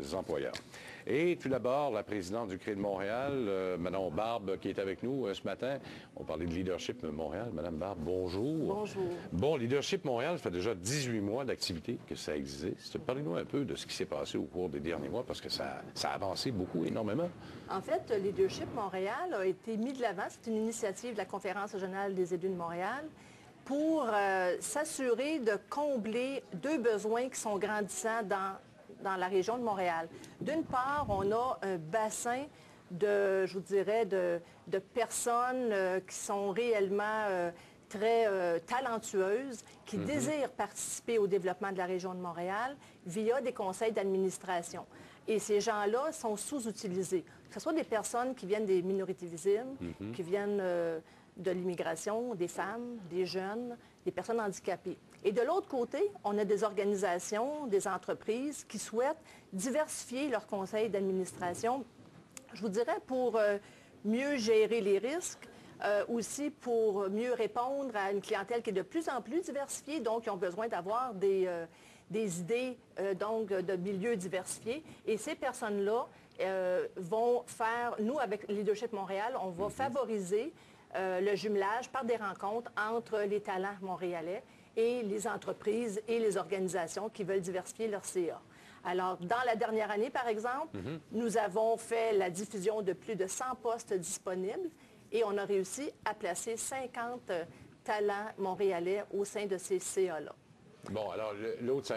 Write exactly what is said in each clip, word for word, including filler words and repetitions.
employeurs. Et tout d'abord, la présidente du C R E de Montréal, euh, Mme Barbe, qui est avec nous euh, ce matin. On parlait de Leadership Montréal. Mme Barbe, bonjour. Bonjour. Bon, Leadership Montréal, ça fait déjà dix-huit mois d'activité que ça existe. Parlez-nous un peu de ce qui s'est passé au cours des derniers mois, parce que ça, ça a avancé beaucoup, énormément. En fait, Leadership Montréal a été mis de l'avant. C'est une initiative de la Conférence régionale des élus de Montréal pour euh, s'assurer de combler deux besoins qui sont grandissants dans dans la région de Montréal. D'une part, on a un bassin de, je vous dirais, de, de personnes euh, qui sont réellement euh, très euh, talentueuses, qui mm-hmm. désirent participer au développement de la région de Montréal via des conseils d'administration. Et ces gens-là sont sous-utilisés. Que ce soit des personnes qui viennent des minorités visibles, mm-hmm. qui viennent euh, de l'immigration, des femmes, des jeunes, des personnes handicapées. Et de l'autre côté, on a des organisations, des entreprises qui souhaitent diversifier leurs conseils d'administration, je vous dirais, pour euh, mieux gérer les risques, euh, aussi pour mieux répondre à une clientèle qui est de plus en plus diversifiée, donc ils ont besoin d'avoir des, euh, des idées euh, donc, de milieux diversifiés. Et ces personnes-là euh, vont faire, nous, avec Leadership Montréal, on va favoriser euh, le jumelage par des rencontres entre les talents montréalais et les entreprises et les organisations qui veulent diversifier leur C A. Alors, dans la dernière année, par exemple, mm-hmm. nous avons fait la diffusion de plus de cent postes disponibles et on a réussi à placer cinquante talents montréalais au sein de ces C A-là. Bon, alors, l'autre,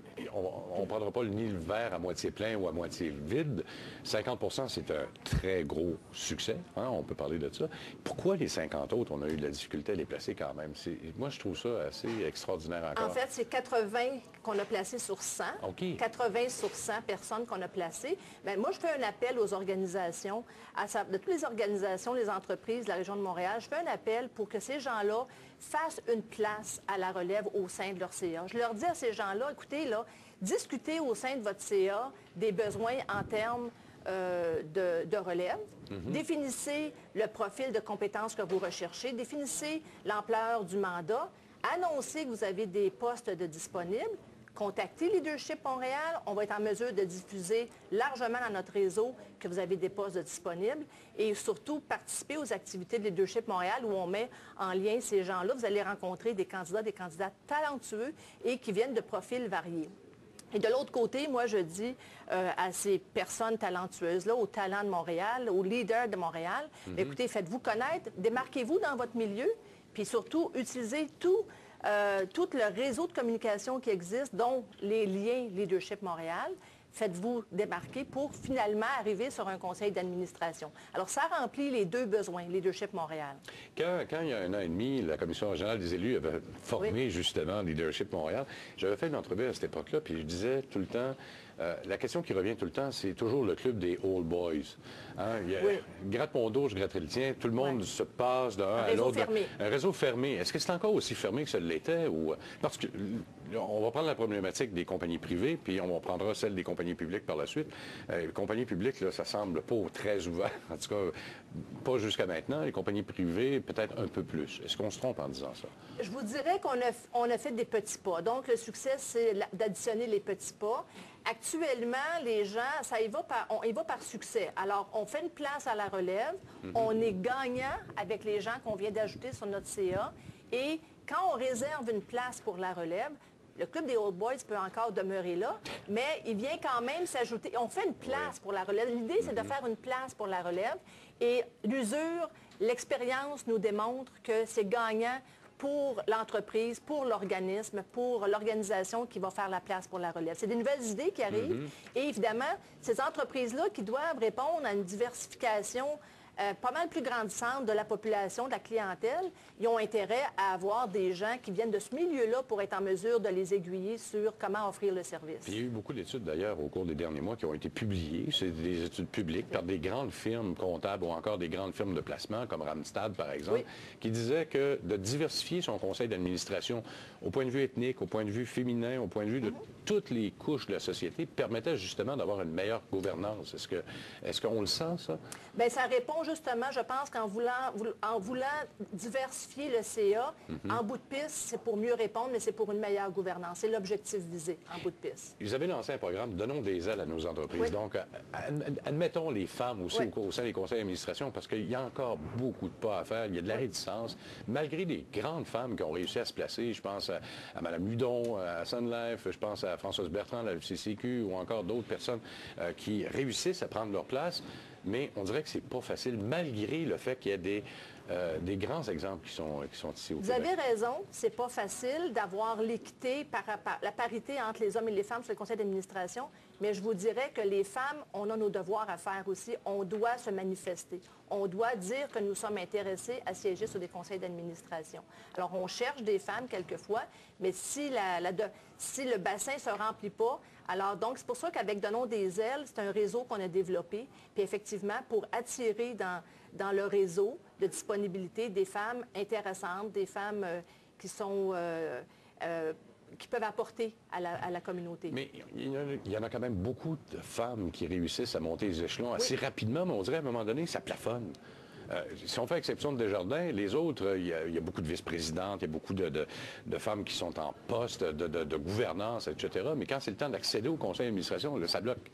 on ne prendra pas le ni le verre à moitié plein ou à moitié vide. cinquante pour cent, c'est un très gros succès. Hein, on peut parler de ça. Pourquoi les cinquante autres, on a eu de la difficulté à les placer quand même? Moi, je trouve ça assez extraordinaire encore. En fait, c'est quatre-vingts qu'on a placés sur cent. Okay. quatre-vingts sur cent personnes qu'on a placées. Bien, moi, je fais un appel aux organisations, à, de toutes les organisations, les entreprises de la région de Montréal. Je fais un appel pour que ces gens-là fassent une place à la relève au sein de leur C A. Je leur dis à ces gens-là, écoutez, là, discutez au sein de votre C A des besoins en termes euh, de, de relève. Mm-hmm. Définissez le profil de compétences que vous recherchez. Définissez l'ampleur du mandat. Annoncez que vous avez des postes de disponibles. Contactez Leadership Montréal. On va être en mesure de diffuser largement dans notre réseau que vous avez des postes de disponibles et surtout participer aux activités de Leadership Montréal où on met en lien ces gens-là. Vous allez rencontrer des candidats, des candidats talentueux et qui viennent de profils variés. Et de l'autre côté, moi, je dis euh, à ces personnes talentueuses-là, aux talents de Montréal, aux leaders de Montréal, mm-hmm. écoutez, faites-vous connaître, démarquez-vous dans votre milieu, puis surtout, utilisez tout Euh, tout le réseau de communication qui existe, dont les liens Leadership Montréal, faites-vous démarquer pour finalement arriver sur un conseil d'administration. Alors, ça remplit les deux besoins, Leadership Montréal. Quand, quand il y a un an et demi, la Commission régionale des élus avait formé oui. justement Leadership Montréal, j'avais fait une entrevue à cette époque-là, puis je disais tout le temps, euh, la question qui revient tout le temps, c'est toujours le club des old boys. Hein? Il y a, oui. Gratte mon dos, je gratterai le tien, tout le monde oui. se passe d'un à l'autre. Un réseau fermé. Est-ce que c'est encore aussi fermé que ça l'était? Ou... Parce que on va prendre la problématique des compagnies privées, puis on prendra celle des compagnies publiques par la suite. Euh, les compagnies publiques, là, ça semble pas très ouvert, en tout cas, pas jusqu'à maintenant. Les compagnies privées, peut-être un peu plus. Est-ce qu'on se trompe en disant ça? Je vous dirais qu'on a, on a fait des petits pas. Donc, le succès, c'est d'additionner les petits pas. Actuellement, les gens, ça y va par, on y va par succès. Alors, on fait une place à la relève. Mm-hmm. On est gagnant avec les gens qu'on vient d'ajouter sur notre C A. Et quand on réserve une place pour la relève, le club des Old Boys peut encore demeurer là, mais il vient quand même s'ajouter. On fait une place oui. pour la relève. L'idée, c'est mm-hmm. de faire une place pour la relève. Et l'usure, l'expérience nous démontre que c'est gagnant pour l'entreprise, pour l'organisme, pour l'organisation qui va faire la place pour la relève. C'est des nouvelles idées qui arrivent. Mm-hmm. Et évidemment, ces entreprises-là qui doivent répondre à une diversification Euh, pas mal plus grandissante de la population, de la clientèle, ils ont intérêt à avoir des gens qui viennent de ce milieu-là pour être en mesure de les aiguiller sur comment offrir le service. Puis il y a eu beaucoup d'études, d'ailleurs, au cours des derniers mois qui ont été publiées. C'est des études publiques par des grandes firmes comptables ou encore des grandes firmes de placement, comme Randstad, par exemple, oui. qui disaient que de diversifier son conseil d'administration au point de vue ethnique, au point de vue féminin, au point de vue de... Mm-hmm. toutes les couches de la société permettait justement d'avoir une meilleure gouvernance. Est-ce que, est-ce qu'on le sent, ça? Bien, ça répond justement, je pense, qu'en voulant, en voulant diversifier le C A, mm-hmm. en bout de piste, c'est pour mieux répondre, mais c'est pour une meilleure gouvernance. C'est l'objectif visé, en bout de piste. Vous avez lancé un programme « Donnons des ailes à nos entreprises oui. ». Donc, admettons les femmes aussi oui. au sein des conseils d'administration, parce qu'il y a encore beaucoup de pas à faire. Il y a de la réticence. Malgré des grandes femmes qui ont réussi à se placer, je pense à, à Mme Ludon, à Sun Life, je pense à Françoise Bertrand, la F C C Q, ou encore d'autres personnes euh, qui réussissent à prendre leur place, mais on dirait que c'est pas facile, malgré le fait qu'il y a des, euh, des grands exemples qui sont, qui sont ici au Vous Québec. Vous avez raison, c'est pas facile d'avoir l'équité, par, par, la parité entre les hommes et les femmes sur le conseil d'administration, mais je vous dirais que les femmes, on a nos devoirs à faire aussi. On doit se manifester. On doit dire que nous sommes intéressés à siéger sur des conseils d'administration. Alors, on cherche des femmes quelquefois, mais si, la, la de, si le bassin ne se remplit pas, alors donc c'est pour ça qu'avec Donnons des ailes, c'est un réseau qu'on a développé. Puis effectivement, pour attirer dans, dans le réseau de disponibilité des femmes intéressantes, des femmes euh, qui sont... Euh, euh, qui peuvent apporter à la, à la communauté. Mais il y, a, il y en a quand même beaucoup de femmes qui réussissent à monter les échelons assez oui. rapidement, mais on dirait à un moment donné, ça plafonne. Euh, si on fait exception de Desjardins, les autres, il y a, il y a beaucoup de vice-présidentes, il y a beaucoup de, de, de femmes qui sont en poste de, de, de gouvernance, et cetera. Mais quand c'est le temps d'accéder au conseil d'administration, là, ça bloque.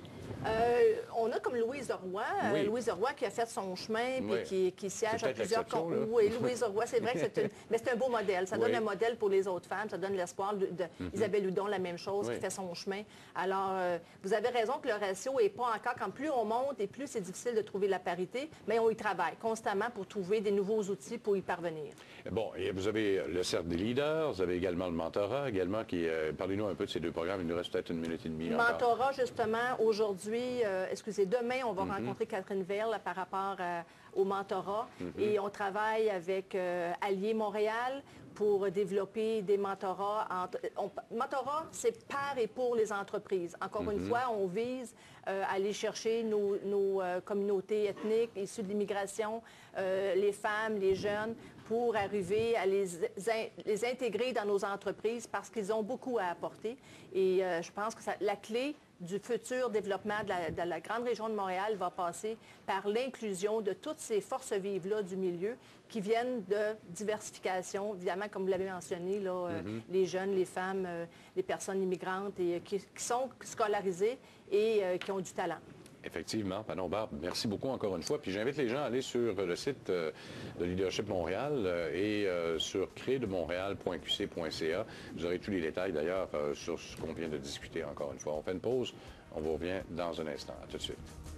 Euh, on a comme Louise Roy, oui. euh, Louise Roy qui a fait son chemin puis oui. qui, qui siège à plusieurs comptes. Oui, Louise Roy, c'est vrai que c'est une... mais c'est un beau modèle. Ça oui. donne un modèle pour les autres femmes, ça donne l'espoir de, de mm-hmm. Isabelle Hudon, la même chose, oui. qui fait son chemin. Alors, euh, vous avez raison que le ratio n'est pas encore, quand plus on monte et plus c'est difficile de trouver la parité, mais on y travaille constamment pour trouver des nouveaux outils pour y parvenir. Bon, et vous avez le Cercle des leaders, vous avez également le mentorat, également, qui... Euh, parlez-nous un peu de ces deux programmes, il nous reste peut-être une minute et demie. Mentorat, justement, aujourd'hui, Euh, excusez, demain, on va mm-hmm. rencontrer Catherine Verle par rapport euh, au mentorat. Mm-hmm. Et on travaille avec euh, Alliés Montréal pour développer des mentorats. Entre, on, mentorat, c'est par et pour les entreprises. Encore mm-hmm. une fois, on vise euh, à aller chercher nos, nos euh, communautés ethniques issues de l'immigration, euh, les femmes, les jeunes, pour arriver à les, les intégrer dans nos entreprises parce qu'ils ont beaucoup à apporter. Et euh, je pense que ça, la clé du futur développement de la, de la grande région de Montréal va passer par l'inclusion de toutes ces forces vives-là du milieu qui viennent de diversification, évidemment, comme vous l'avez mentionné, là, mm-hmm. euh, les jeunes, les femmes, euh, les personnes immigrantes et, euh, qui, qui sont scolarisées et euh, qui ont du talent. Effectivement, Manon Barbe, merci beaucoup encore une fois. Puis j'invite les gens à aller sur le site euh, de Leadership Montréal euh, et euh, sur crée de montréal point q c point c a. Vous aurez tous les détails d'ailleurs euh, sur ce qu'on vient de discuter encore une fois. On fait une pause, on vous revient dans un instant. À tout de suite.